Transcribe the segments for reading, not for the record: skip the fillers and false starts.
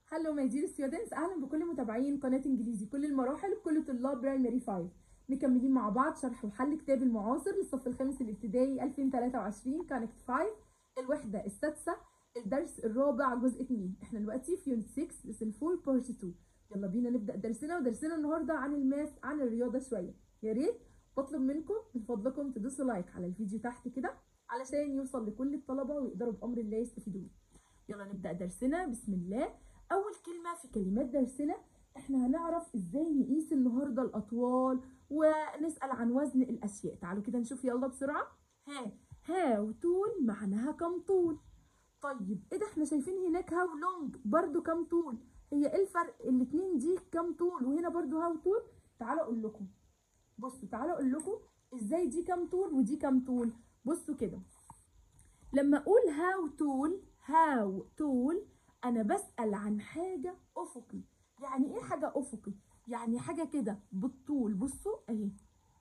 هلو ماي دير ستودنتس، اهلا بكل متابعين قناه انجليزي كل المراحل وكل طلاب برايمري 5. مكملين مع بعض شرح وحل كتاب المعاصر للصف الخامس الابتدائي 2023 كونكت 5 الوحده السادسه الدرس الرابع جزء 2. احنا دلوقتي في يونت 6 لسن 4 بارت 2. يلا بينا نبدا درسنا النهارده عن الماث، عن الرياضه شويه. يا ريت بطلب منكم من فضلكم تدوسوا لايك على الفيديو تحت كده علشان يوصل لكل الطلبه ويقدروا بامر الله يستفيدوا. يلا نبدا درسنا بسم الله. اول كلمه في كلمات درسنا احنا هنعرف ازاي نقيس النهارده الاطوال ونسال عن وزن الاشياء. تعالوا كده نشوف يلا بسرعه. هاو طول معناها كم طول. طيب ايه ده، احنا شايفين هناك هاو لونج برضو كم طول. هي ايه الفرق؟ الاتنين دي كم طول وهنا برضو هاو طول. تعالوا اقول لكم، بصوا تعالوا اقول لكم ازاي دي كم طول ودي كم طول. بصوا كده، لما اقول هاو طول انا بسأل عن حاجة افقي. يعني ايه حاجة افقي؟ يعني حاجة كده بالطول. بصوا اهي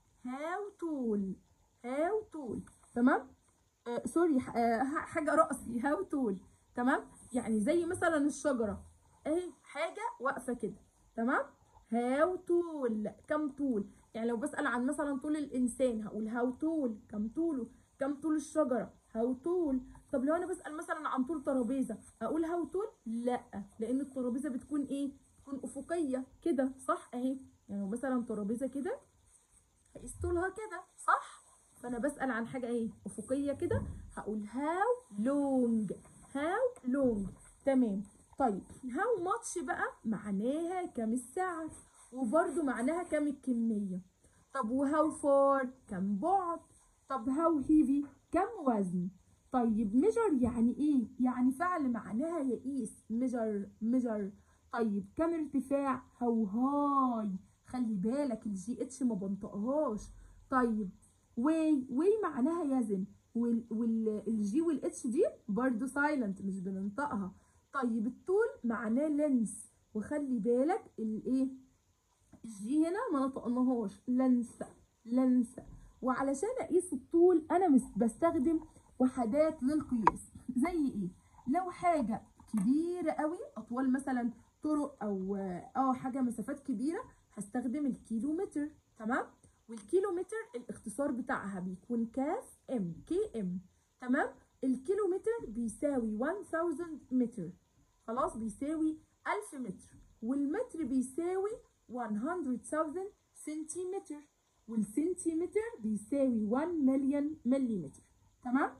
هاو طول تمام. سوري، حاجة رأسي هاو طول تمام. يعني زي مثلا الشجرة اهي حاجة واقفة كده تمام. هاو طول كم طول. يعني لو بسأل عن مثلا طول الانسان هقول هاو طول كم طوله. كم طول الشجرة هاو طول. طب لو انا بسأل مثلا عن طول ترابيزة اقول هاو طول؟ لا، لان الترابيزة بتكون ايه؟ بتكون افقية كده صح اهي. يعني مثلا ترابيزة كده هقيس طولها كده صح. فانا بسأل عن حاجة ايه؟ افقية كده هقول هاو لونج تمام. طيب هاو ماتش بقى معناها كم الساعة، وبرده معناها كم الكمية. طب وهاو فار كم بعد. طب هاو هيفي كم وزن. طيب ميجر يعني ايه؟ يعني فعل معناها يقيس. ميجر. طيب كم ارتفاع؟ هاو هاي. خلي بالك الجي اتش ما بنطقهاش. طيب واي معناها يزن، والجي والاتش دي برضو سايلنت مش بننطقها. طيب الطول معناه لينس، وخلي بالك الايه الجي هنا ما نطقناهاش. لنس. وعلشان اقيس الطول انا بستخدم وحدات للقياس. زي ايه؟ لو حاجه كبيره قوي اطوال مثلا طرق او حاجه مسافات كبيره هستخدم الكيلومتر تمام. والكيلومتر الاختصار بتاعها بيكون كي ام تمام. الكيلومتر بيساوي 1000 متر، خلاص بيساوي 1000 متر. والمتر بيساوي 100,000 سنتيمتر، والسنتيمتر بيساوي 1 مليون مليمتر تمام.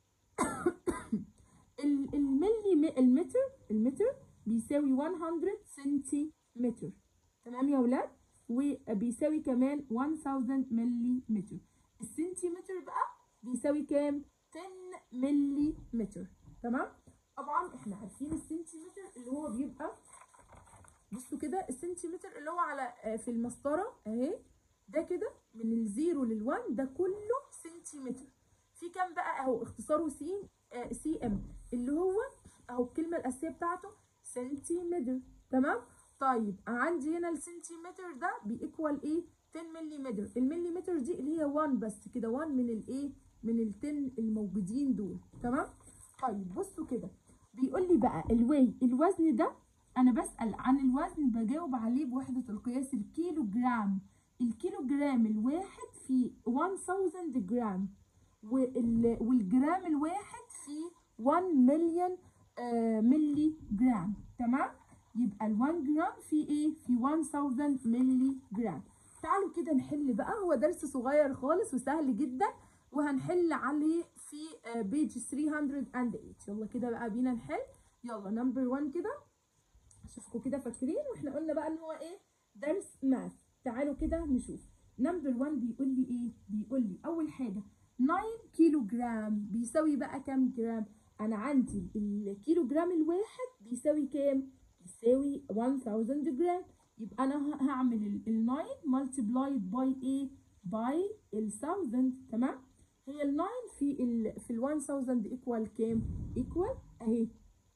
المتر بيساوي 100 سنتيمتر تمام يا ولاد، وبيساوي كمان 1000 مليمتر. السنتيمتر بقى بيساوي كام؟ 10 مليمتر تمام. طبعا احنا عارفين السنتيمتر اللي هو بيبقى، بصوا كده السنتيمتر اللي هو على في المسطره اهي ده كده من الزيرو لل1 ده كله سنتيمتر. في كام بقى اهو اختصاره سي ام اللي هو اهو الكلمه الاساسيه بتاعته سنتيمتر تمام. طيب عندي هنا السنتيمتر ده بيكوال ايه؟ 10 مليمتر. المليمتر دي اللي هي 1 بس كده، 1 من الايه؟ من ال 10 الموجودين دول تمام. طيب بصوا كده بيقول لي بقى الوزن ده انا بسأل عن الوزن بجاوب عليه بوحدة القياس الكيلو جرام. الكيلو جرام الواحد في 1000 جرام، والجرام الواحد في 1 مليون ملي جرام تمام. يبقى ال1 جرام في ايه؟ في 1000 ملي جرام. تعالوا كده نحل بقى، هو درس صغير خالص وسهل جدا وهنحل عليه في بيج 308. يلا كده بقى بينا نحل. يلا نمبر 1 كده اشوفكم كده فاكرين، واحنا قلنا بقى ان هو ايه؟ درس ماث. تعالوا كده نشوف. نمبر 1 بيقول لي ايه؟ بيقول لي اول حاجه 9 كيلو جرام بيساوي بقى كام جرام؟ انا عندي الكيلو جرام الواحد بيساوي كام؟ بيساوي 1000 جرام. يبقى انا هعمل ال9 ملتبلايد باي ايه؟ باي ال1000 تمام. هي ال9 في ال1000 ايكوال كام؟ ايكوال اهي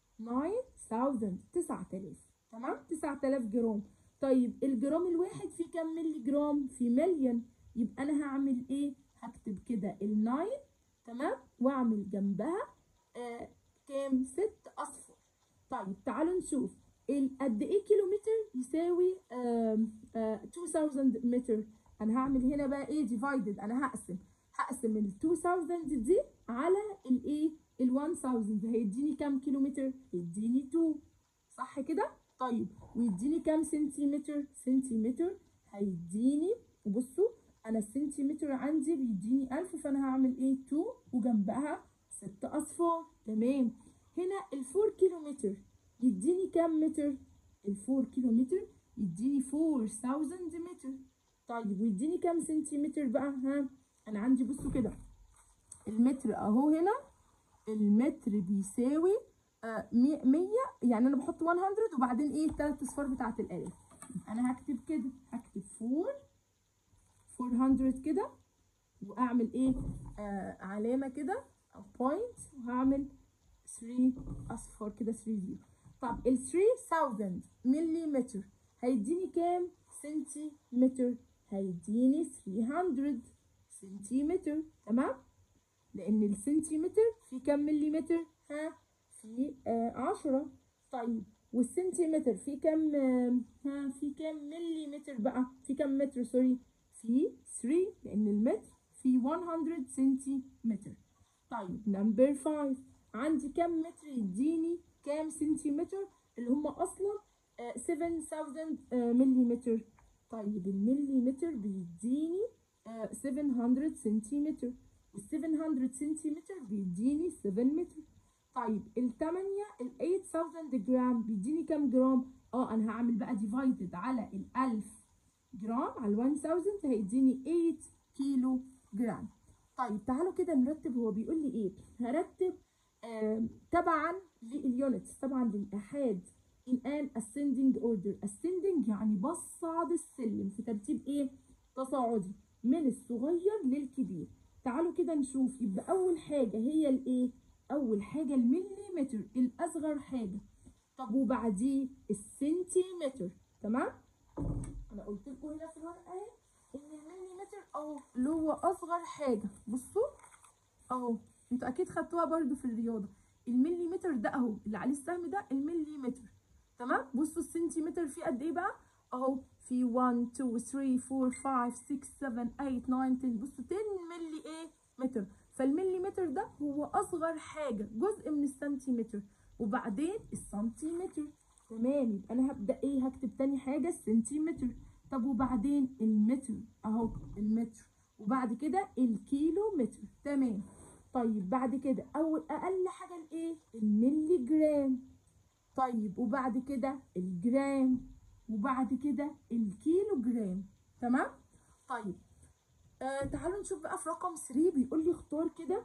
9000 تمام. 9000 جرام. طيب الجرام الواحد فيه كام ملي جرام؟ في مليون. يبقى انا هعمل ايه؟ هكتب كده ال9 تمام واعمل جنبها كام؟ 6 اصفر. طيب تعالوا نشوف قد ايه كيلومتر يساوي 2000 متر. انا هعمل هنا بقى ايه ديفايدد، انا هقسم ال 2000 دي على الايه ال 1000، هيديني كام كيلومتر؟ هيديني 2 صح كده. طيب ويديني كام سنتيمتر؟ هيديني، بصوا انا السنتيمتر عندي بيديني 1000، فانا هعمل ايه 2 وجنبها 6 اصفار. تمام. هنا ال 4 كيلومتر يديني كام متر؟ ال 4 كيلومتر يديني 4000 متر. طيب ويديني كام سنتيمتر بقى؟ ها انا عندي بصوا كده المتر اهو، هنا المتر بيساوي 100، يعني انا بحط 100 وبعدين ايه 3 اصفار بتاعه الالف. انا هكتب كده، هكتب 400 كده، واعمل ايه علامه كده او بوينت، وهعمل 3 اصفار كده 30. طب ال 3000 مليمتر هيديني كام سنتيمتر؟ هيديني 300 سنتيمتر. تمام، لان السنتيمتر في كام مليمتر؟ ها في 10. طيب والسنتيمتر في كام في كام مليمتر بقى؟ في كام متر سوري؟ في 3، لان المتر في 100 سنتيمتر. طيب نمبر 5، عندي كام متر يديني كام سنتيمتر؟ اللي هم اصلا 7000 مليمتر. طيب المليمتر بيديني 700 سنتيمتر، وال 700 سنتيمتر بيديني 7 متر. طيب الثمانية ال 8000 جرام بيديني كام جرام؟ انا هعمل بقى ديفايدد على ال 1000 جرام على 1000 هيديني 8 كيلو جرام. طيب تعالوا كده نرتب، هو بيقول لي ايه؟ هرتب تبعا لليونتس، طبعا للآحاد in an ascending order. ascending يعني بصعد السلم في ترتيب ايه؟ تصاعدي من الصغير للكبير. تعالوا كده نشوف، يبقى اول حاجه هي الايه؟ اول حاجه المليمتر، الاصغر حاجه. طب وبعديه السنتيمتر. تمام، انا قلت لكم هنا في الورقه اهي ان المليمتر اهو اللي هو اصغر حاجه. بصوا اهو، انتوا اكيد خدتوها برده في الرياضه، المليمتر ده اهو اللي عليه السهم ده المليمتر. تمام. بصوا السنتيمتر فيه قد ايه بقى؟ اهو في 1 2 3 4 5 6 7 8 9 10. بصوا 10 ملي ايه متر. فالمليمتر ده هو اصغر حاجه، جزء من السنتيمتر، وبعدين السنتيمتر. تمام، يبقى انا هبدا ايه؟ هكتب تاني حاجه السنتيمتر. طب وبعدين المتر اهو المتر، وبعد كده الكيلو متر. تمام. طيب بعد كده اقل حاجه الايه؟ الملي جرام. طيب وبعد كده الجرام، وبعد كده الكيلو جرام. تمام. طيب تعالوا نشوف بقى في رقم 3، بيقول لي اختار كده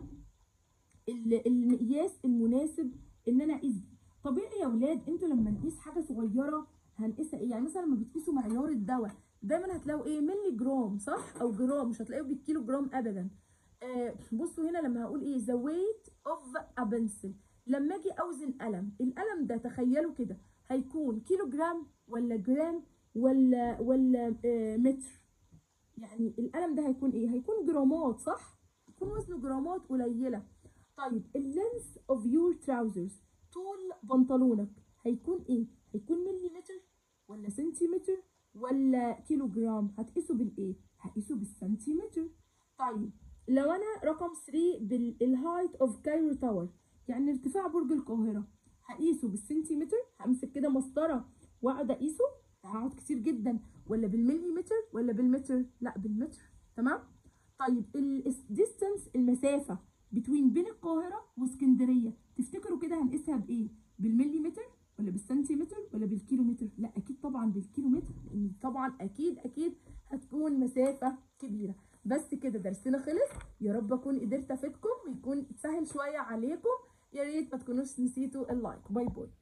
المقياس المناسب ان انا اقيس بيه. طبيعي يا ولاد انتوا لما نقيس حاجه صغيره هنقيسها ايه؟ يعني مثلا لما بتقيسوا معيار الدواء دايما هتلاقوا ايه؟ ملي جرام صح، او جرام، مش هتلاقوه بالكيلو جرام ابدا. بصوا هنا لما هقول ايه the weight of a pencil، لما اجي اوزن القلم ده تخيلوا كده هيكون كيلو جرام ولا جرام ولا متر؟ يعني القلم ده هيكون ايه؟ هيكون جرامات صح، هيكون وزنه جرامات قليله. طيب اللينث اوف يور تراوزرز، طول بنطلونك هيكون ايه؟ هيكون مليمتر ولا سنتيمتر ولا كيلو جرام؟ هتقيسه بالايه؟ هقيسه بالسنتيمتر. طيب لو انا رقم 3 بالهايت اوف كايرو تاور، يعني ارتفاع برج القاهره، هقيسه بالسنتيمتر، همسك كده مسطره واقعد اقيسه، هقعد كتير جدا، ولا بالمليمتر ولا بالمتر؟ لا بالمتر. تمام. طيب الديستانس، المسافه بين القاهره واسكندريه، تفتكروا كده هنقيسها بايه؟ بالمليمتر ولا بالسنتيمتر ولا بالكيلومتر؟ لا اكيد طبعا بالكيلومتر، لان طبعا اكيد هتكون مسافه كبيره. بس كده درسنا خلص، يا رب اكون قدرت افيدكم ويكون سهل شويه عليكم. يا ريت ما تكونوش نسيتوا اللايك. باي باي.